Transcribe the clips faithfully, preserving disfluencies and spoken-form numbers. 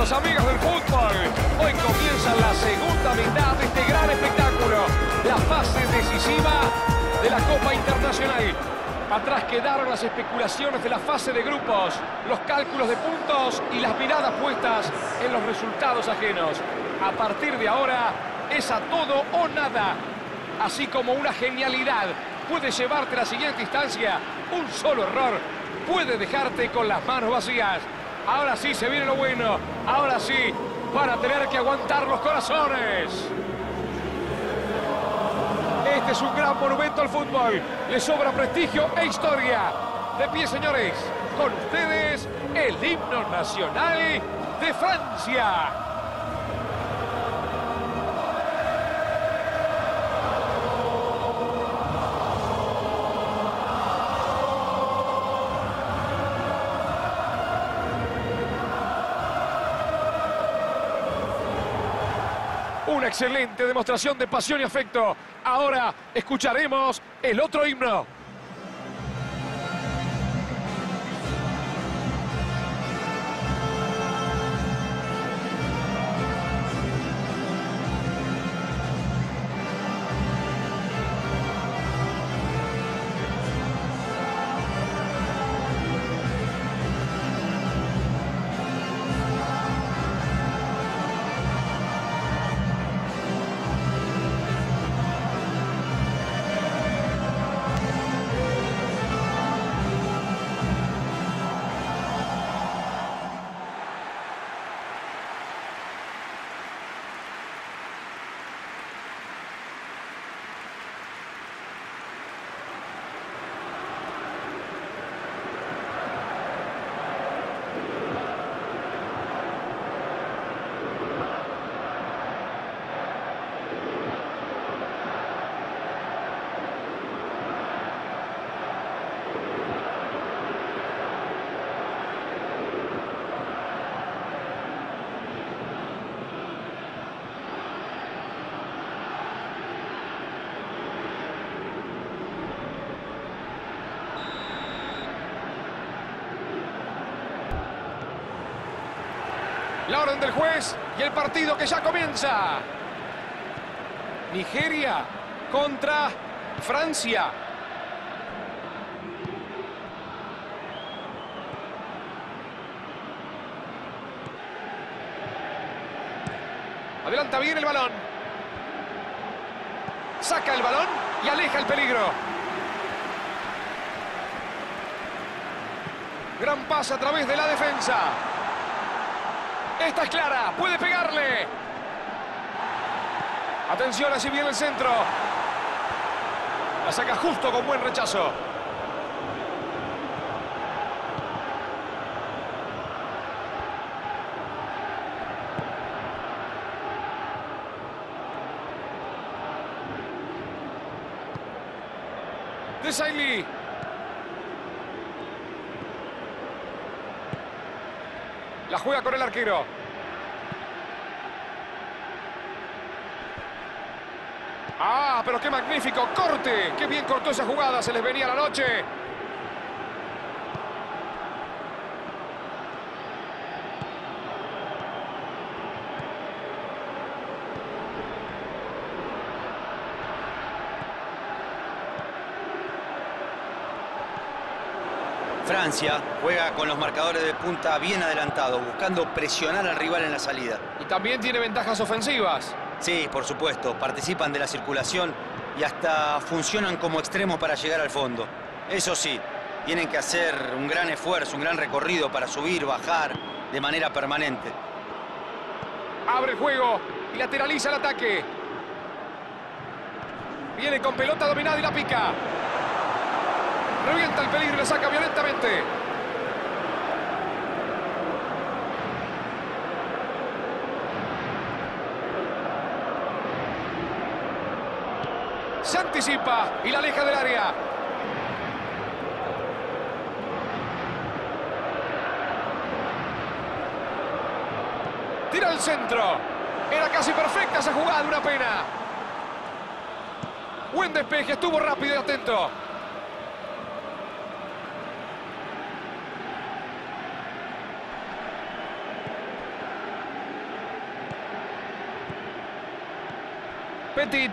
amigos, amigas del fútbol. Hoy comienza la segunda mitad de este gran espectáculo. La fase decisiva de la Copa Internacional. Atrás quedaron las especulaciones de la fase de grupos, los cálculos de puntos y las miradas puestas en los resultados ajenos. A partir de ahora es a todo o nada. Así como una genialidad puede llevarte a la siguiente instancia, un solo error puede dejarte con las manos vacías. Ahora sí se viene lo bueno. Ahora sí van a tener que aguantar los corazones. Este es un gran monumento al fútbol. Le sobra prestigio e historia. De pie, señores, con ustedes el himno nacional de Francia. Una excelente demostración de pasión y afecto. Ahora escucharemos el otro himno. La orden del juez y el partido que ya comienza. Nigeria contra Francia. Adelanta bien el balón. Saca el balón y aleja el peligro. Gran pase a través de la defensa. Esta es clara, puede pegarle. Atención, así viene el centro. La saca justo con buen rechazo. Desailly. La juega con el arquero. ¡Ah, pero qué magnífico corte! ¡Qué bien cortó esa jugada! Se les venía la noche. Francia juega con los marcadores de punta bien adelantados, buscando presionar al rival en la salida. Y también tiene ventajas ofensivas. Sí, por supuesto, participan de la circulación y hasta funcionan como extremos para llegar al fondo. Eso sí, tienen que hacer un gran esfuerzo, un gran recorrido para subir, bajar de manera permanente. Abre el juego y lateraliza el ataque. Viene con pelota dominada y la pica. Revienta el peligro y la saca violentamente. Se anticipa y la aleja del área. Tira al centro. Era casi perfecta esa jugada, una pena. Buen despeje, estuvo rápido y atento. Petit.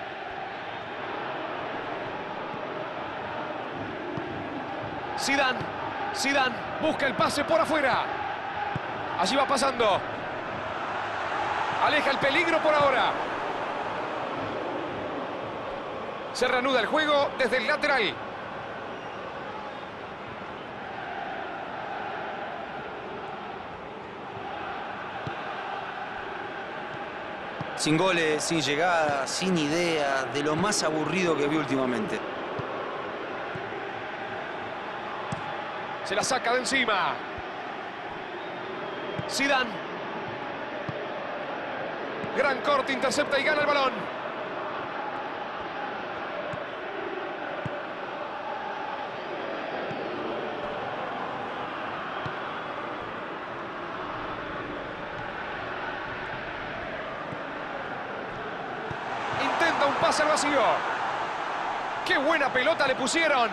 Zidane. Zidane busca el pase por afuera. Allí va pasando. Aleja el peligro por ahora. Se reanuda el juego desde el lateral. Sin goles, sin llegada, sin idea, de lo más aburrido que vi últimamente. Se la saca de encima. Zidane. Gran corte, intercepta y gana el balón. Intenta un pase al vacío. ¡Qué buena pelota le pusieron!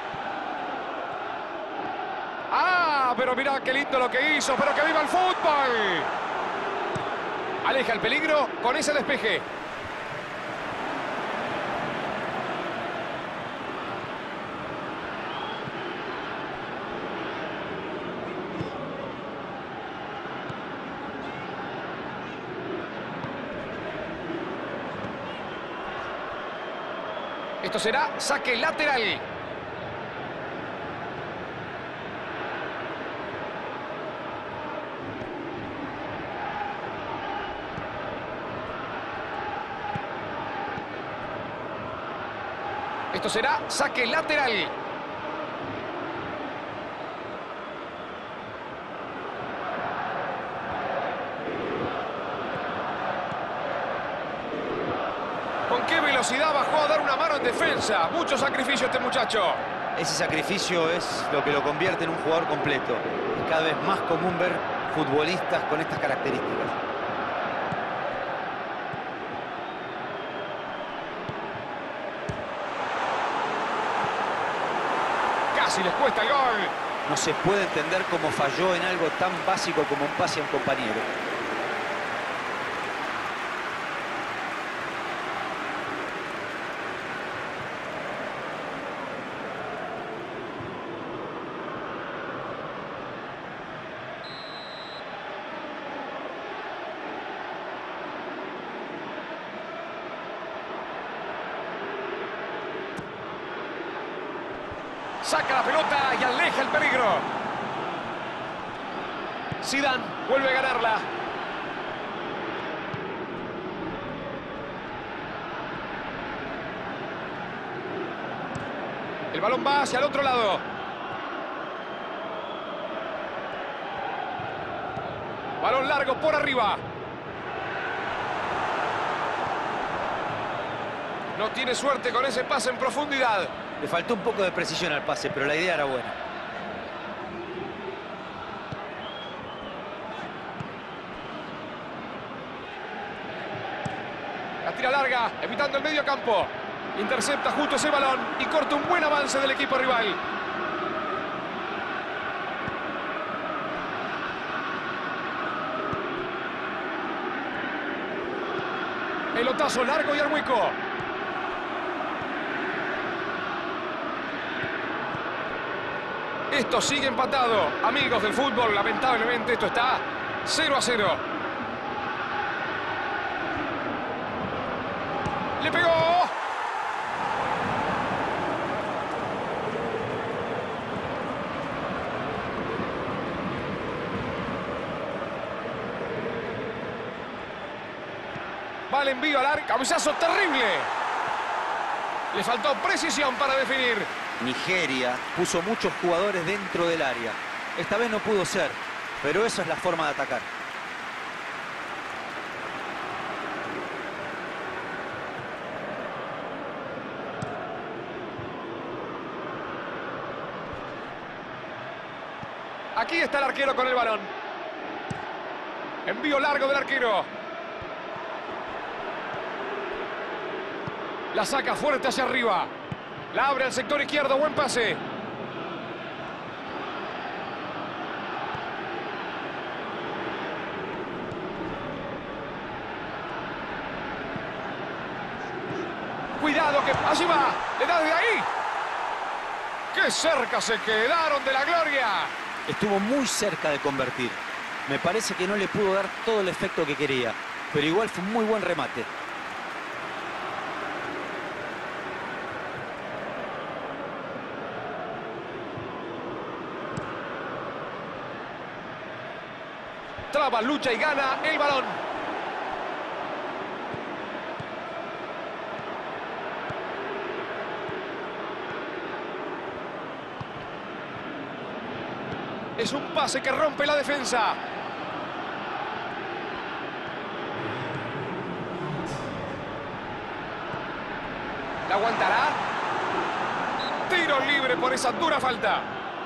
¡Ah! Pero mirá qué lindo lo que hizo. ¡Pero que viva el fútbol! Aleja el peligro con ese despeje. Esto será saque lateral. Esto será saque lateral. ¿Con qué velocidad bajó a dar una mano en defensa? Mucho sacrificio este muchacho. Ese sacrificio es lo que lo convierte en un jugador completo. Es cada vez más común ver futbolistas con estas características. Casi les cuesta el gol. No se puede entender cómo falló en algo tan básico como un pase a un compañero. Saca la pelota y aleja el peligro. Zidane vuelve a ganarla. El balón va hacia el otro lado. Balón largo por arriba. No tiene suerte con ese pase en profundidad. Le faltó un poco de precisión al pase, pero la idea era buena. La tira larga, evitando el medio campo. Intercepta justo ese balón y corta un buen avance del equipo rival. Pelotazo largo y al hueco. Esto sigue empatado. Amigos del fútbol, lamentablemente esto está cero a cero. ¡Le pegó! Va el envío al arco. Cabezazo terrible. Le faltó precisión para definir. Nigeria puso muchos jugadores dentro del área. Esta vez no pudo ser, pero esa es la forma de atacar. Aquí está el arquero con el balón. Envío largo del arquero. La saca fuerte hacia arriba. La abre al sector izquierdo. Buen pase. Cuidado que... Allí va. Le da de ahí. ¡Qué cerca se quedaron de la gloria! Estuvo muy cerca de convertir. Me parece que no le pudo dar todo el efecto que quería, pero igual fue un muy buen remate. Traba, lucha y gana el balón. Es un pase que rompe la defensa. ¿La aguantará? Tiro libre por esa dura falta.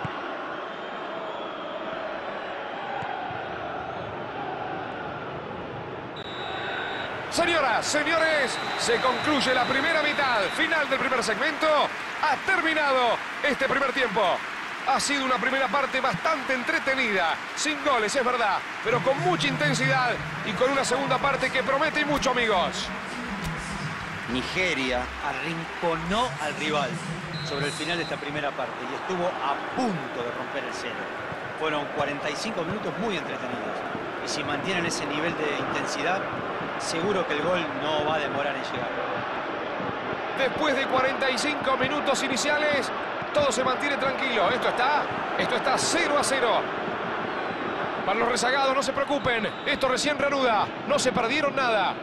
Señoras, señores, se concluye la primera mitad. Final del primer segmento. Ha terminado este primer tiempo. Ha sido una primera parte bastante entretenida. Sin goles, es verdad, pero con mucha intensidad y con una segunda parte que promete y mucho, amigos. Nigeria arrinconó al rival sobre el final de esta primera parte y estuvo a punto de romper el cero. Fueron cuarenta y cinco minutos muy entretenidos. Y si mantienen ese nivel de intensidad, seguro que el gol no va a demorar en llegar. Después de cuarenta y cinco minutos iniciales, todo se mantiene tranquilo. Esto está, esto está cero a cero. Para los rezagados, no se preocupen. Esto recién reanuda. No se perdieron nada.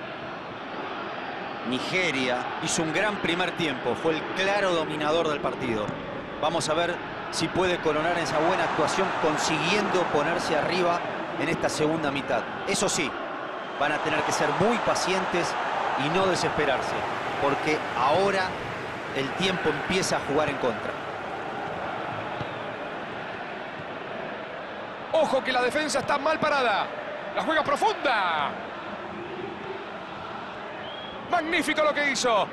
Nigeria hizo un gran primer tiempo. Fue el claro dominador del partido. Vamos a ver si puede coronar esa buena actuación consiguiendo ponerse arriba en esta segunda mitad. Eso sí, van a tener que ser muy pacientes y no desesperarse, porque ahora el tiempo empieza a jugar en contra. Ojo que la defensa está mal parada. La juega profunda. Magnífico lo que hizo.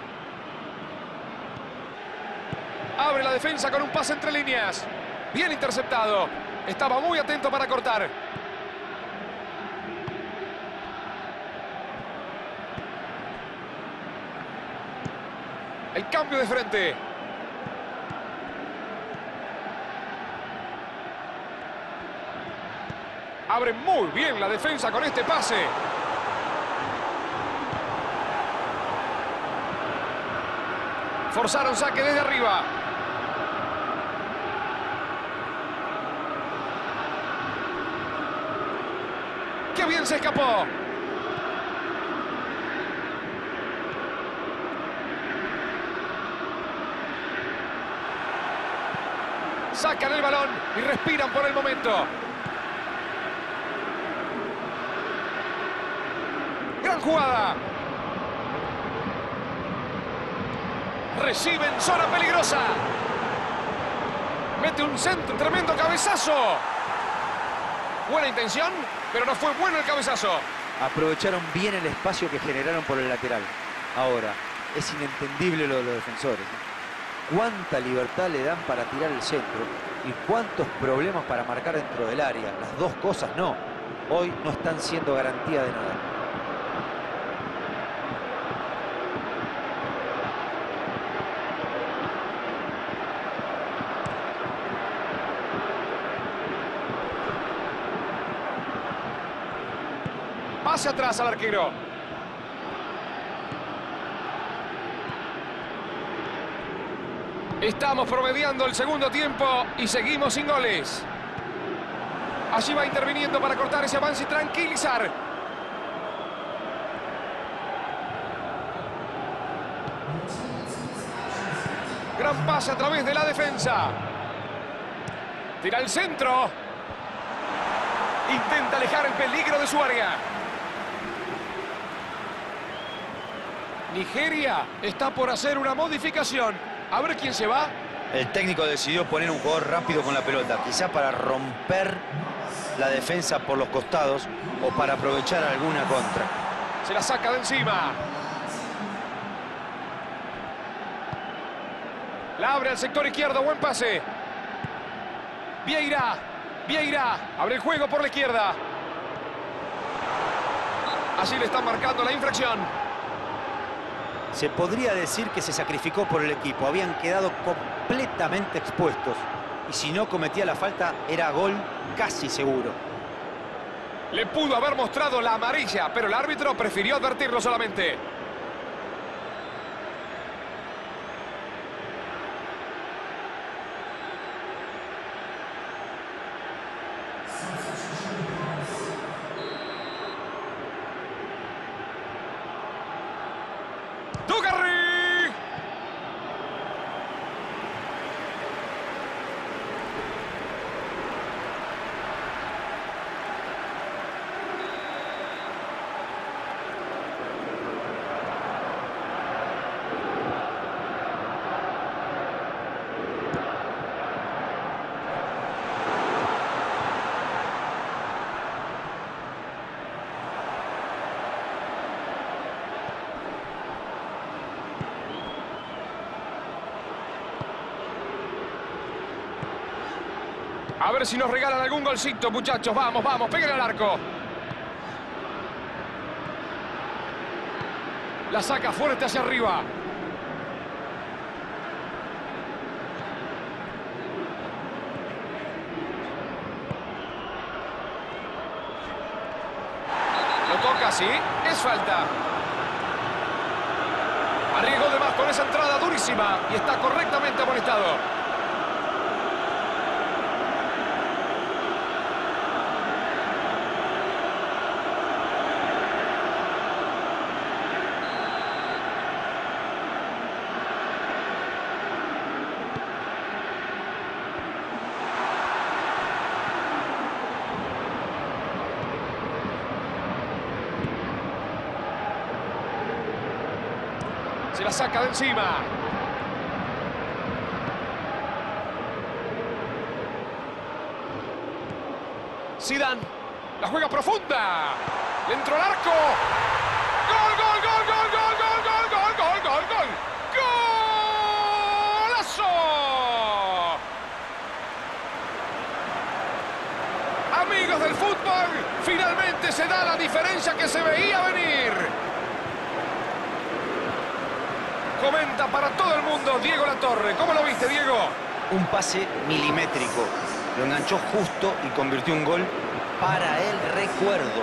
Abre la defensa con un pase entre líneas. Bien interceptado. Estaba muy atento para cortar. El cambio de frente. Abre muy bien la defensa con este pase. Forzaron saque desde arriba. ¡Qué bien se escapó! Sacan el balón y respiran por el momento. Gran jugada. Recibe en zona peligrosa. Mete un centro, tremendo cabezazo. Buena intención, pero no fue bueno el cabezazo. Aprovecharon bien el espacio que generaron por el lateral. Ahora, es inentendible lo de los defensores. Cuánta libertad le dan para tirar el centro y cuántos problemas para marcar dentro del área. Las dos cosas no. Hoy no están siendo garantía de nada. Pase atrás al arquero. Estamos promediando el segundo tiempo y seguimos sin goles. Allí va interviniendo para cortar ese avance y tranquilizar. Gran pase a través de la defensa. Tira el centro. Intenta alejar el peligro de su área. Nigeria está por hacer una modificación. A ver quién se va. El técnico decidió poner un jugador rápido con la pelota, quizá para romper la defensa por los costados o para aprovechar alguna contra. Se la saca de encima. La abre al sector izquierdo, buen pase. Vieira, Vieira, abre el juego por la izquierda. Así le están marcando la infracción. Se podría decir que se sacrificó por el equipo. Habían quedado completamente expuestos. Y si no cometía la falta, era gol casi seguro. Le pudo haber mostrado la amarilla, pero el árbitro prefirió advertirlo solamente. ¡Dugarry! A ver si nos regalan algún golcito, muchachos. Vamos, vamos, peguen al arco. La saca fuerte hacia arriba. Lo toca, sí. Es falta. Arriesgó de más con esa entrada durísima y está correctamente amonestado. Se la saca de encima. Zidane. La juega profunda. Dentro al arco. ¡Gol, gol, gol, gol, gol, gol, gol, gol, gol, gol, gol! ¡Golazo! Amigos del fútbol, finalmente se da la diferencia que se veía venir. Comenta para todo el mundo Diego Latorre. ¿Cómo lo viste, Diego? Un pase milimétrico. Lo enganchó justo y convirtió un gol para el recuerdo.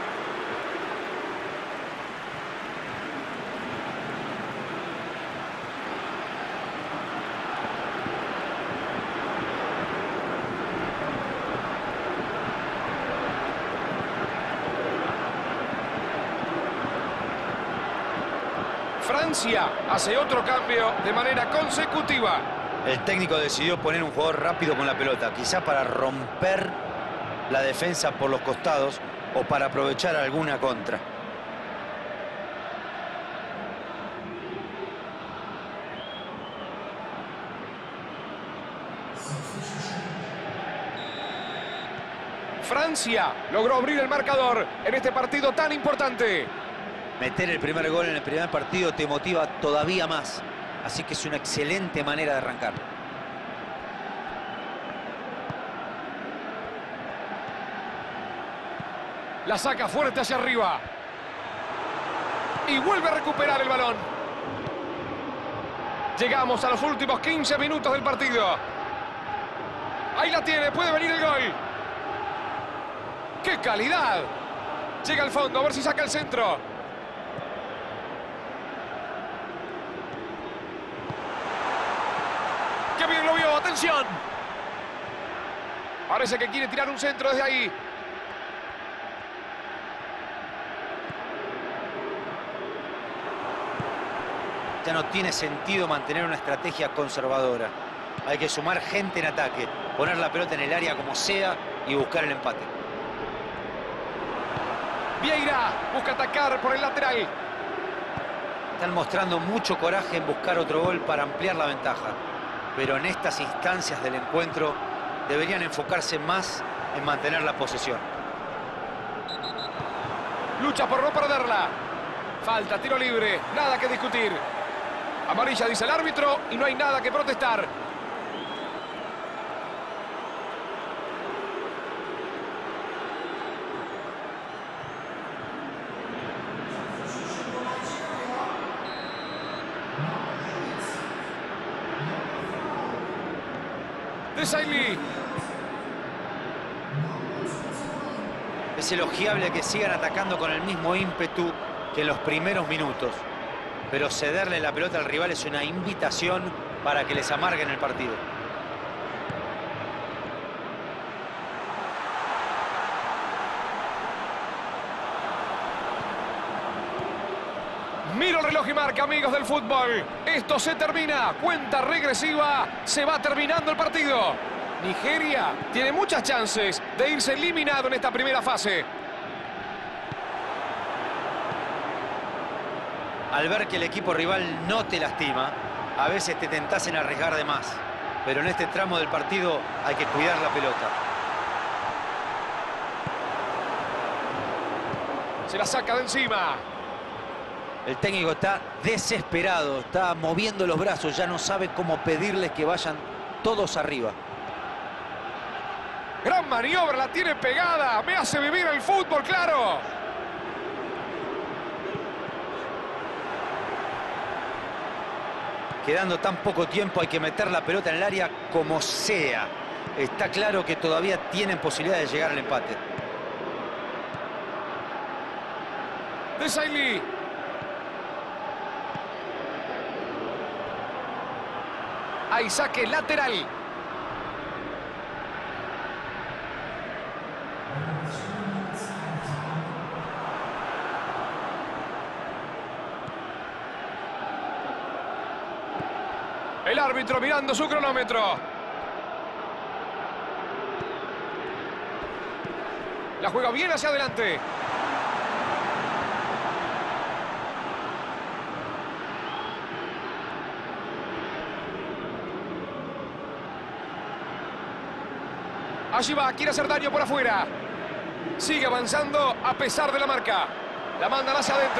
Francia hace otro cambio de manera consecutiva. El técnico decidió poner un jugador rápido con la pelota, quizá para romper la defensa por los costados o para aprovechar alguna contra. Francia logró abrir el marcador en este partido tan importante. Meter el primer gol en el primer partido te motiva todavía más. Así que es una excelente manera de arrancar. La saca fuerte hacia arriba. Y vuelve a recuperar el balón. Llegamos a los últimos quince minutos del partido. Ahí la tiene, puede venir el gol. ¡Qué calidad! Llega al fondo, a ver si saca el centro. ¡Qué bien lo vio! ¡Atención! Parece que quiere tirar un centro desde ahí. Ya no tiene sentido mantener una estrategia conservadora. Hay que sumar gente en ataque, poner la pelota en el área como sea y buscar el empate. Vieira busca atacar por el lateral. Están mostrando mucho coraje en buscar otro gol para ampliar la ventaja. Pero en estas instancias del encuentro deberían enfocarse más en mantener la posesión. Lucha por no perderla. Falta, tiro libre, nada que discutir. Amarilla dice el árbitro y no hay nada que protestar. Desailly. Es elogiable que sigan atacando con el mismo ímpetu que en los primeros minutos. Pero cederle la pelota al rival es una invitación para que les amarguen el partido. Miro el reloj y marca, amigos del fútbol. Esto se termina. Cuenta regresiva. Se va terminando el partido. Nigeria tiene muchas chances de irse eliminado en esta primera fase. Al ver que el equipo rival no te lastima, a veces te tentás en arriesgar de más. Pero en este tramo del partido hay que cuidar la pelota. Se la saca de encima. El técnico está desesperado, está moviendo los brazos, ya no sabe cómo pedirles que vayan todos arriba. Gran maniobra, la tiene pegada. Me hace vivir el fútbol, claro. Quedando tan poco tiempo, hay que meter la pelota en el área como sea. Está claro que todavía tienen posibilidad de llegar al empate. Desailly. Hay saque lateral. El árbitro mirando su cronómetro. La juega bien hacia adelante. Allí va, quiere hacer daño por afuera. Sigue avanzando a pesar de la marca. La mandan hacia adentro.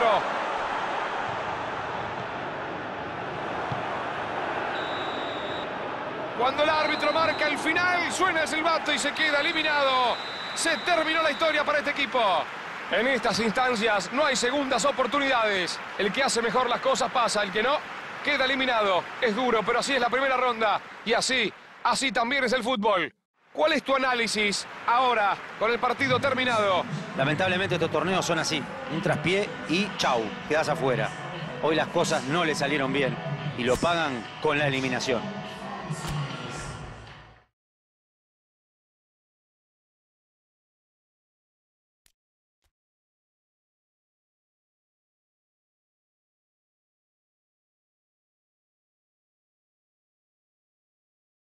Cuando el árbitro marca el final, suena el silbato y se queda eliminado. Se terminó la historia para este equipo. En estas instancias no hay segundas oportunidades. El que hace mejor las cosas pasa, el que no, queda eliminado. Es duro, pero así es la primera ronda. Y así, así también es el fútbol. ¿Cuál es tu análisis ahora, con el partido terminado? Lamentablemente estos torneos son así. Un traspié y chau, quedás afuera. Hoy las cosas no le salieron bien y lo pagan con la eliminación.